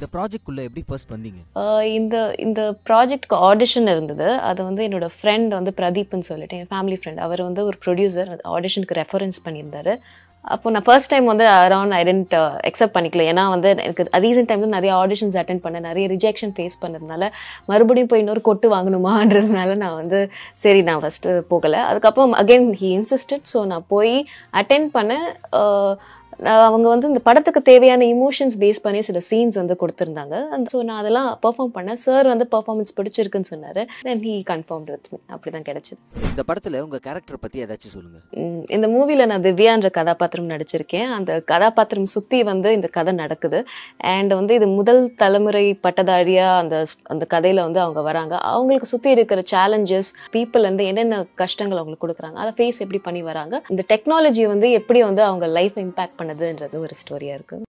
இந்த ப்ராஜெக்ட் குள்ள எப்படி ஃபர்ஸ்ட் வந்தீங்க? இந்த ப்ராஜெக்ட்க்கு ஆடிஷன் இருந்தது. அது வந்து என்னோட ஃப்ரெண்ட் வந்து பிரதீப்னு சொல்லிட்டு என் ஃபேமிலி ஃப்ரெண்ட். அவர் வந்து ஒரு ப்ரொடியூசர். ஆடிஷனுக்கு ரெஃபரன்ஸ் பண்ணியிருந்தாரு. அப்போ நான் ஃபர்ஸ்ட் டைம் வந்து அரௌண்ட் ஐ டென்ட் அக்செப்ட் பண்ணிக்கல. ஏன்னா வந்து எனக்கு ரீசெண்ட் டைம்ல நிறைய ஆடிஷன்ஸ் அட்டென்ட் பண்ணேன், நிறைய ரிஜெக்ஷன் ஃபேஸ் பண்ணதுனால மறுபடியும் போய் இன்னொரு கொட்டு வாங்கணுமான்றதுனால நான் வந்து சரி நான் ஃபர்ஸ்ட்டு போகலை. அதுக்கப்புறம் அகெயின் ஹி இன்சிஸ்டட். ஸோ நான் போய் அட்டென்ட் பண்ணேன். அவங்க வந்து இந்த படத்துக்கு தேவையான இமோஷன்ஸ் பேஸ் பண்ணி சில சீன்ஸ் வந்து கொடுத்துருந்தாங்க. ஸோ நான் அதெல்லாம் பெர்ஃபார்ம் பண்ணேன். சார் வந்து பெர்ஃபார்மன்ஸ் பிடிச்சிருக்குன்னு சொன்னார். Then he confirmed with me. அப்படி தான் கிடைச்சது. இந்த படத்தில் உங்கள் கேரக்டர் பற்றி ஏதாச்சும் சொல்லுங்கள். இந்த மூவியில் நான் திவ்யான்ற கதாபாத்திரம் நடிச்சிருக்கேன். அந்த கதாபாத்திரம் சுற்றி வந்து இந்த கதை நடக்குது. அண்ட் வந்து இது முதல் தலைமுறை பட்டதாரியாக அந்த கதையில் வந்து அவங்க வராங்க. அவங்களுக்கு சுற்றி இருக்கிற சேலஞ்சஸ், பீப்புள் வந்து என்னென்ன கஷ்டங்கள் அவங்களுக்கு கொடுக்குறாங்க, அதை ஃபேஸ் எப்படி பண்ணி வராங்க, இந்த டெக்னாலஜி வந்து எப்படி வந்து அவங்க லைஃப் இம்பாக்ட் பண்ணுதுன்றது ஒரு ஸ்டோரியா இருக்கு.